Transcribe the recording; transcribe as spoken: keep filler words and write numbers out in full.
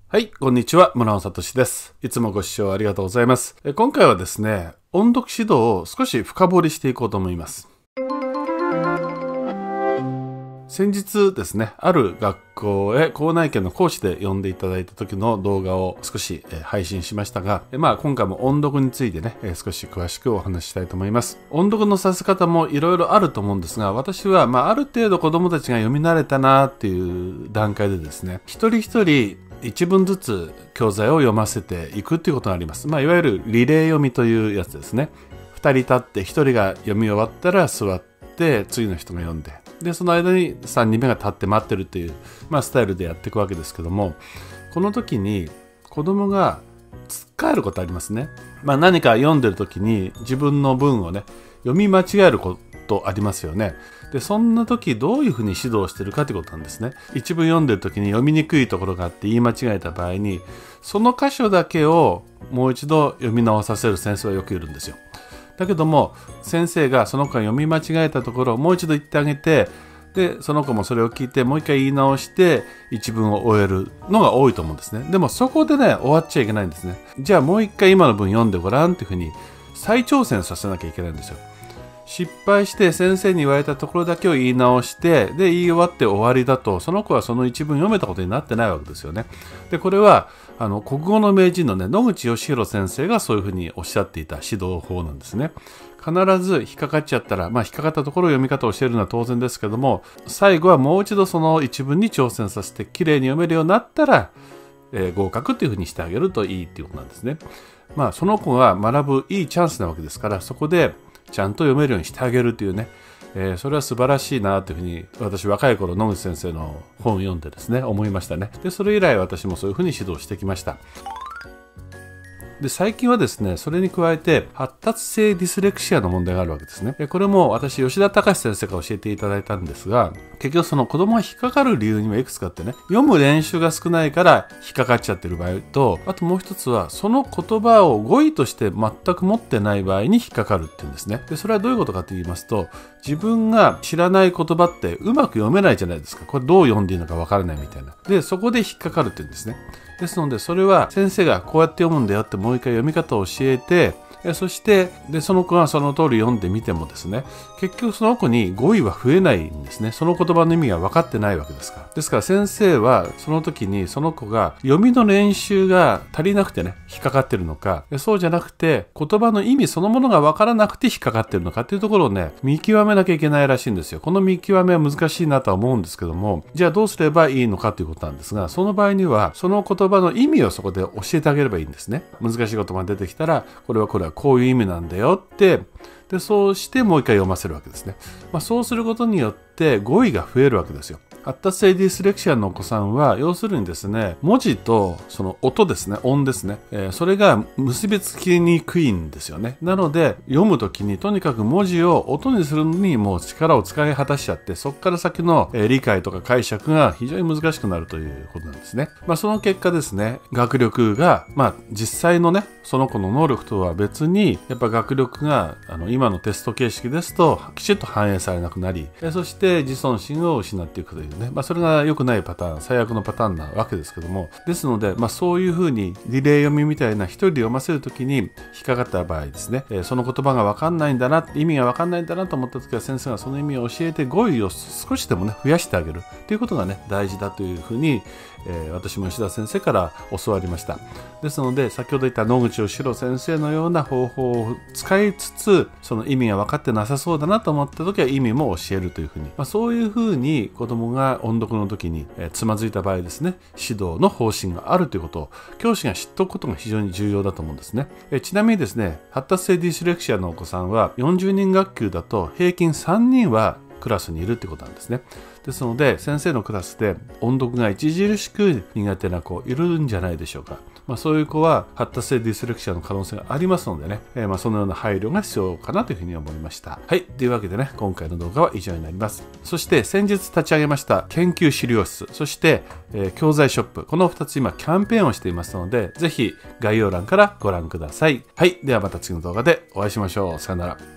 はい、こんにちは。村尾聡です。いつもご視聴ありがとうございます。今回はですね、音読指導を少し深掘りしていこうと思います。先日ですね、ある学校へ校内研の講師で呼んでいただいた時の動画を少し配信しましたが、まあ今回も音読についてね、少し詳しくお話ししたいと思います。音読のさせ方もいろいろあると思うんですが、私はまあある程度子どもたちが読み慣れたなっていう段階でですね、一人一人一文ずつ教材を読ませていくっていうことがあります。まあいわゆるリレー読みというやつですね。二人立って一人が読み終わったら座って次の人が読んで、でその間にさんにんめが立って待ってるという、まあ、スタイルでやっていくわけですけども、この時に子供がつっかえることありますね。まあ、何か読んでる時に自分の文をね読み間違えることありますよね。でそんな時どういうふうに指導してるかということなんですね。一文読んでる時に読みにくいところがあって言い間違えた場合に、その箇所だけをもう一度読み直させる先生はよくいるんですよ。だけども先生がその子が読み間違えたところをもう一度言ってあげて、でその子もそれを聞いてもう一回言い直して一文を終えるのが多いと思うんですね。でもそこでね終わっちゃいけないんですね。じゃあもう一回今の文読んでごらんっていうふうに再挑戦させなきゃいけないんですよ。失敗して先生に言われたところだけを言い直してで言い終わって終わりだと、その子はその一文読めたことになってないわけですよね。でこれはあの国語の名人のね野口義弘先生がそういうふうにおっしゃっていた指導法なんですね。必ず引っかかっちゃったら、まあ引っかかったところを読み方を教えるのは当然ですけども、最後はもう一度その一文に挑戦させてきれいに読めるようになったら、えー、合格っていうふうにしてあげるといいっていうことなんですね。まあその子が学ぶいいチャンスなわけですから、そこでちゃんと読めるようにしてあげるというね、えー、それは素晴らしいなというふうに私若い頃野口先生の本を読んでですね思いましたね。でそれ以来私もそういうふうに指導してきました。で最近はですねそれに加えて発達性ディスレクシアの問題があるわけですね。これも私吉田隆先生から教えていただいたんですが、結局その子供が引っかかる理由にもいくつかあってね、読む練習が少ないから引っかかっちゃってる場合と、あともう一つはその言葉を語彙として全く持ってない場合に引っかかるっていうんですね。でそれはどういうことかと言いますと、自分が知らない言葉ってうまく読めないじゃないですか。これどう読んでいいのかわからないみたいな。でそこで引っかかるっていうんですね。ですのでそれは先生がこうやって読むんだよってもう一回読み方を教えて、そしてでその子がその通り読んでみてもですね、結局その子に語彙は増えないんですね。その言葉の意味が分かってないわけですから。ですから先生はその時にその子が読みの練習が足りなくてね引っかかってるのか、そうじゃなくて言葉の意味そのものが分からなくて引っかかってるのかっていうところをね見極めなきゃいけないらしいんですよ。この見極めは難しいなとは思うんですけども、じゃあどうすればいいのかということなんですが、その場合にはその言葉の意味をそこで教えてあげればいいんですね。難しい言葉が出てきたらこれはこれはこういう意味なんだよって、でそうしてもう一回読ませるわけですね。まあ、そうすることによって語彙が増えるわけですよ。発達性ディスレクシアのお子さんは要するにですね、文字とその音ですね、音ですね、えー、それが結びつきにくいんですよね。なので読むときにとにかく文字を音にするのにもう力を使い果たしちゃって、そこから先の、えー、理解とか解釈が非常に難しくなるということなんですね。まあ、その結果ですね、学力がまあ実際のねその子の能力とは別にやっぱ学力があの今のテスト形式ですときちっと反映されなくなり、そして自尊心を失っていくというね、まあ、それが良くないパターン、最悪のパターンなわけですけども、ですので、まあ、そういうふうにリレー読みみたいな一人で読ませるときに引っかかった場合ですね、えー、その言葉が分かんないんだな、意味が分かんないんだなと思ったときは先生がその意味を教えて語彙を少しでもね増やしてあげるということがね大事だというふうに、えー、私も吉田先生から教わりました。ですので先ほど言った野口義弘先生のような方法を使いつつ、その意味が分かってなさそうだなと思ったときは意味も教えるというふうに、まあ、そういうふうに子供が音読の時に、えー、つまずいた場合ですね、指導の方針があるということを教師が知っておくことが非常に重要だと思うんですね。えー、ちなみにですね、発達性ディスレクシアのお子さんはよんじゅうにん学級だと平均さんにんはクラスにいるってことなんですね。ですので先生のクラスで音読が著しく苦手な子いるんじゃないでしょうか。まあ、そういう子は発達性ディスレクシアの可能性がありますのでね、えー、まあそのような配慮が必要かなというふうに思いました。はい、というわけでね、今回の動画は以上になります。そして先日立ち上げました研究資料室、そして、えー、教材ショップ、このふたつ今キャンペーンをしていますので、ぜひ概要欄からご覧ください。はい、ではまた次の動画でお会いしましょう。さよなら。